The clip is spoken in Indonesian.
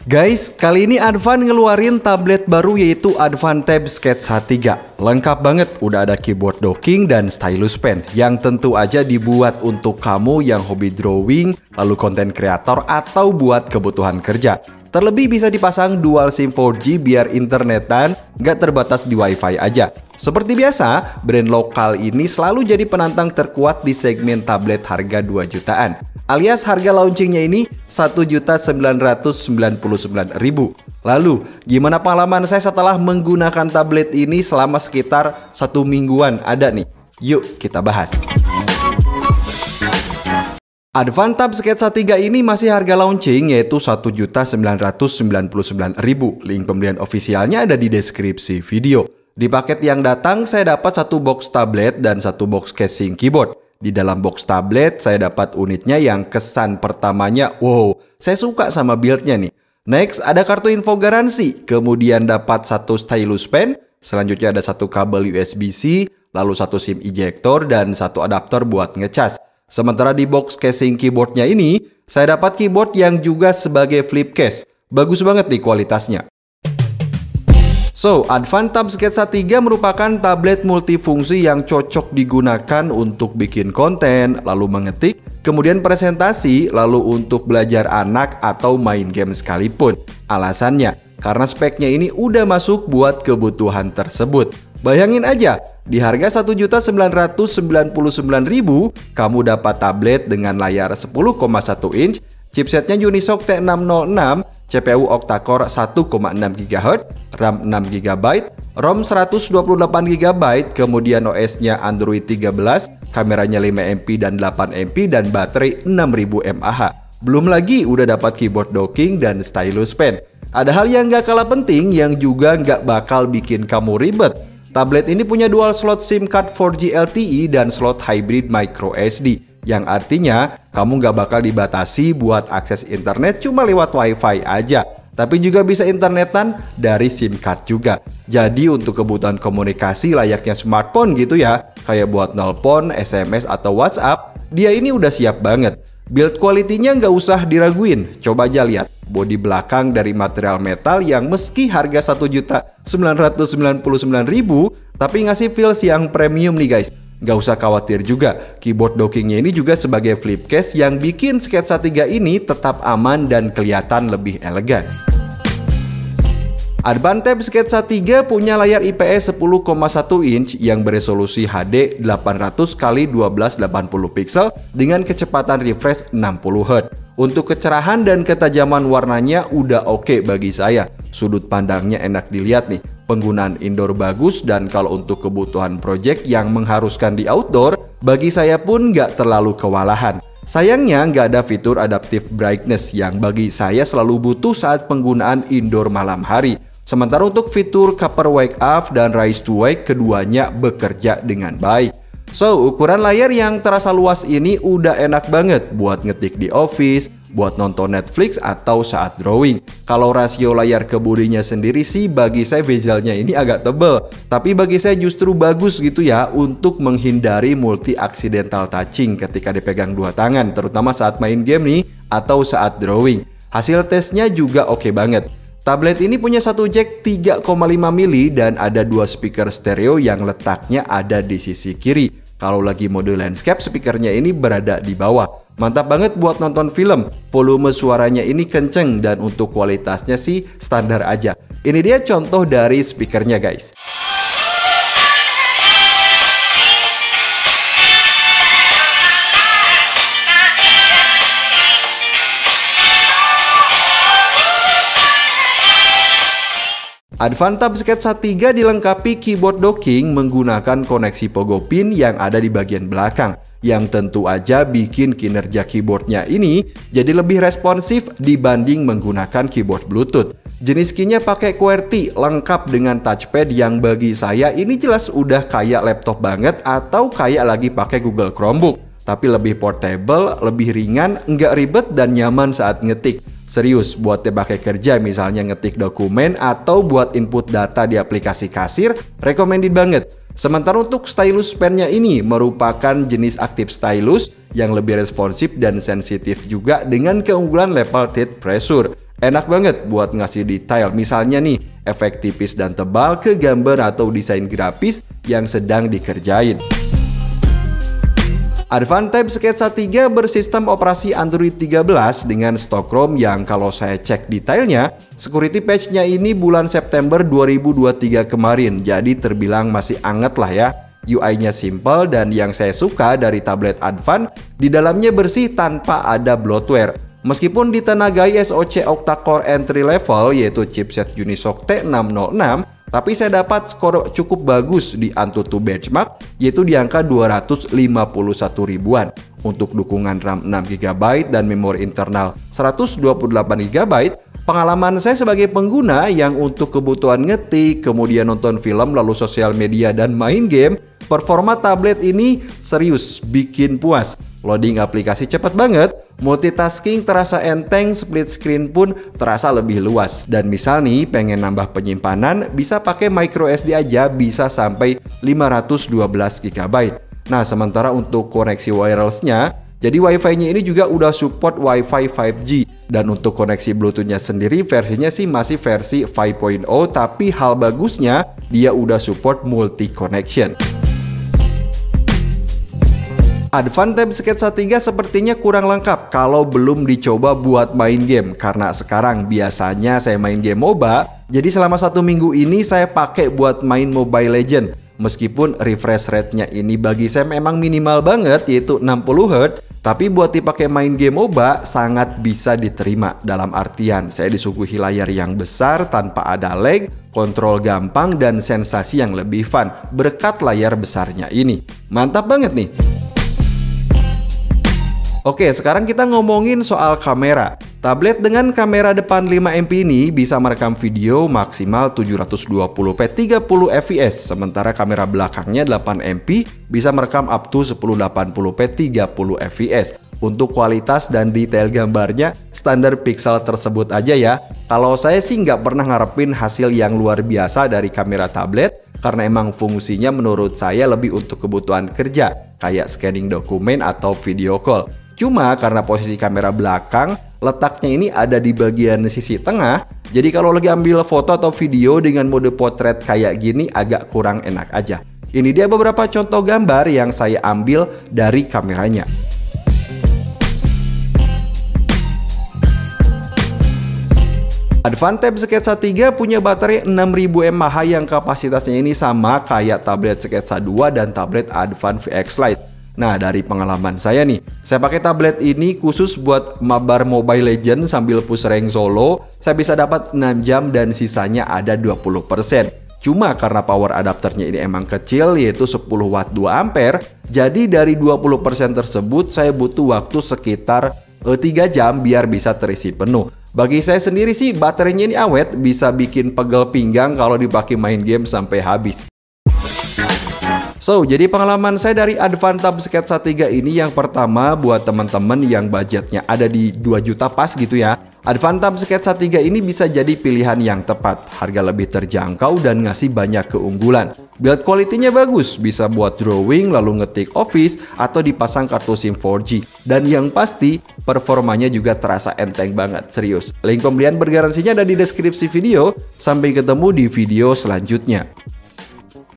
Guys, kali ini Advan ngeluarin tablet baru yaitu Advan Tab Sketsa 3. Lengkap banget, udah ada keyboard docking dan stylus pen yang tentu aja dibuat untuk kamu yang hobi drawing, lalu konten kreator atau buat kebutuhan kerja. Terlebih bisa dipasang dual SIM 4G biar internetan nggak terbatas di WiFi aja. Seperti biasa, brand lokal ini selalu jadi penantang terkuat di segmen tablet harga 2 jutaan. Alias harga launchingnya ini 1.999.000. Lalu, gimana pengalaman saya setelah menggunakan tablet ini selama sekitar 1 mingguan ada nih? Yuk kita bahas. Advan Tab Sketsa 3 ini masih harga launching yaitu 1.999.000. Link pembelian ofisialnya ada di deskripsi video. Di paket yang datang saya dapat 1 box tablet dan 1 box casing keyboard. Di dalam box tablet saya dapat unitnya yang kesan pertamanya, wow, saya suka sama build-nya nih. Next ada kartu info garansi, kemudian dapat 1 stylus pen, selanjutnya ada 1 kabel USB-C, lalu 1 SIM ejector dan 1 adaptor buat ngecas. Sementara di box casing keyboardnya ini, saya dapat keyboard yang juga sebagai flip case. Bagus banget nih kualitasnya. So, Advan Tab Sketsa 3 merupakan tablet multifungsi yang cocok digunakan untuk bikin konten, lalu mengetik, kemudian presentasi, lalu untuk belajar anak atau main game sekalipun. Alasannya, karena speknya ini udah masuk buat kebutuhan tersebut. Bayangin aja, di harga 1.999.000, kamu dapat tablet dengan layar 10,1 inch, chipsetnya Unisoc T606, CPU octa-core 1,6 GHz, RAM 6 GB, ROM 128 GB, kemudian OS-nya Android 13, kameranya 5MP dan 8MP, dan baterai 6000 mAh. Belum lagi udah dapat keyboard docking dan stylus pen. Ada hal yang gak kalah penting yang juga gak bakal bikin kamu ribet. Tablet ini punya dual slot SIM card 4G LTE dan slot hybrid micro SD. Yang artinya kamu gak bakal dibatasi buat akses internet cuma lewat WiFi aja. Tapi juga bisa internetan dari SIM card juga. Jadi untuk kebutuhan komunikasi layaknya smartphone gitu ya, kayak buat nelpon, SMS atau WhatsApp, dia ini udah siap banget. Build quality-nya nggak usah diraguin, coba aja lihat. Bodi belakang dari material metal yang meski harga 1.999.000 tapi ngasih feels yang premium nih guys. Nggak usah khawatir juga, keyboard dockingnya ini juga sebagai flip case yang bikin Sketsa 3 ini tetap aman dan kelihatan lebih elegan. Advan Tab Sketsa 3 punya layar IPS 10,1 inch yang beresolusi HD 800x1280 pixel dengan kecepatan refresh 60 Hz. Untuk kecerahan dan ketajaman warnanya udah oke bagi saya. Sudut pandangnya enak dilihat nih. Penggunaan indoor bagus, dan kalau untuk kebutuhan project yang mengharuskan di outdoor, bagi saya pun nggak terlalu kewalahan. Sayangnya nggak ada fitur adaptive brightness yang bagi saya selalu butuh saat penggunaan indoor malam hari. Sementara untuk fitur Copper Wake Up dan Rise to Wake, keduanya bekerja dengan baik. So, ukuran layar yang terasa luas ini udah enak banget buat ngetik di office, buat nonton Netflix atau saat drawing. Kalau rasio layar ke bodinya sendiri sih bagi saya bezelnya ini agak tebel. Tapi bagi saya justru bagus gitu ya untuk menghindari multi accidental touching ketika dipegang dua tangan, terutama saat main game nih atau saat drawing. Hasil tesnya juga oke banget. Tablet ini punya satu jack 3,5 mili dan ada 2 speaker stereo yang letaknya ada di sisi kiri. Kalau lagi mode landscape, speakernya ini berada di bawah. Mantap banget buat nonton film. Volume suaranya ini kenceng dan untuk kualitasnya sih standar aja. Ini dia contoh dari speakernya guys. Advan Tab Sketsa 3 dilengkapi keyboard docking menggunakan koneksi Pogo Pin yang ada di bagian belakang, yang tentu aja bikin kinerja keyboardnya ini jadi lebih responsif dibanding menggunakan keyboard Bluetooth. Jenis keynya pakai QWERTY lengkap dengan touchpad yang bagi saya ini jelas udah kayak laptop banget atau kayak lagi pakai Google Chromebook. Tapi lebih portable, lebih ringan, nggak ribet dan nyaman saat ngetik. Serius, buat dipakai kerja misalnya ngetik dokumen atau buat input data di aplikasi kasir, recommended banget. Sementara untuk stylus pennya ini merupakan jenis active stylus yang lebih responsif dan sensitif juga dengan keunggulan level teeth pressure. Enak banget buat ngasih detail, misalnya nih, efek tipis dan tebal ke gambar atau desain grafis yang sedang dikerjain. Advantep Sketsa 3 bersistem operasi Android 13 dengan stok ROM yang kalau saya cek detailnya, security patch-nya ini bulan September 2023 kemarin, jadi terbilang masih anget lah ya. UI-nya simple dan yang saya suka dari tablet Advan, di dalamnya bersih tanpa ada bloatware. Meskipun ditenagai SoC octa-core entry level yaitu chipset Unisoc T606, tapi saya dapat skor cukup bagus di Antutu benchmark yaitu di angka 251 ribuan. Untuk dukungan RAM 6GB dan memori internal 128GB, pengalaman saya sebagai pengguna yang untuk kebutuhan ngetik, kemudian nonton film, lalu sosial media dan main game, performa tablet ini serius bikin puas. Loading aplikasi cepat banget, multitasking terasa enteng, split screen pun terasa lebih luas. Dan misal nih pengen nambah penyimpanan, bisa pakai micro SD aja, bisa sampai 512GB. Nah, sementara untuk koneksi wirelessnya, jadi Wi-Fi-nya ini juga udah support Wi-Fi 5G. Dan untuk koneksi Bluetooth-nya sendiri versinya sih masih versi 5.0, tapi hal bagusnya dia udah support multi connection. Advantep Sketsa 3 sepertinya kurang lengkap kalau belum dicoba buat main game, karena sekarang biasanya saya main game MOBA, jadi selama 1 minggu ini saya pakai buat main Mobile Legends. Meskipun refresh rate-nya ini bagi saya memang minimal banget yaitu 60Hz, tapi buat dipakai main game MOBA sangat bisa diterima. Dalam artian saya disuguhi layar yang besar tanpa ada lag, kontrol gampang dan sensasi yang lebih fun berkat layar besarnya ini. Mantap banget nih. Oke, sekarang kita ngomongin soal kamera. Tablet dengan kamera depan 5MP ini bisa merekam video maksimal 720p 30fps, sementara kamera belakangnya 8MP bisa merekam up to 1080p 30fps. Untuk kualitas dan detail gambarnya, standar pixel tersebut aja ya. Kalau saya sih nggak pernah ngarepin hasil yang luar biasa dari kamera tablet, karena emang fungsinya menurut saya lebih untuk kebutuhan kerja, kayak scanning dokumen atau video call. Cuma karena posisi kamera belakang, letaknya ini ada di bagian sisi tengah, jadi kalau lagi ambil foto atau video dengan mode potret kayak gini agak kurang enak aja. Ini dia beberapa contoh gambar yang saya ambil dari kameranya. Advantep Sketsa 3 punya baterai 6000 mAh yang kapasitasnya ini sama kayak tablet Sketsa 2 dan tablet Advan VX Lite. Nah, dari pengalaman saya nih, saya pakai tablet ini khusus buat mabar Mobile Legends sambil push rank solo. Saya bisa dapat 6 jam dan sisanya ada 20%. Cuma karena power adapternya ini emang kecil, yaitu 10 watt 2 ampere, jadi dari 20% tersebut saya butuh waktu sekitar 3 jam biar bisa terisi penuh. Bagi saya sendiri sih baterainya ini awet, bisa bikin pegel pinggang kalau dipakai main game sampai habis. So, jadi pengalaman saya dari Advantep Sketsa 3 ini yang pertama buat teman-teman yang budgetnya ada di 2 juta pas gitu ya. Advantep Sketsa 3 ini bisa jadi pilihan yang tepat, harga lebih terjangkau dan ngasih banyak keunggulan. Build quality-nya bagus, bisa buat drawing lalu ngetik Office atau dipasang kartu SIM 4G. Dan yang pasti, performanya juga terasa enteng banget, serius. Link pembelian bergaransinya ada di deskripsi video. Sampai ketemu di video selanjutnya.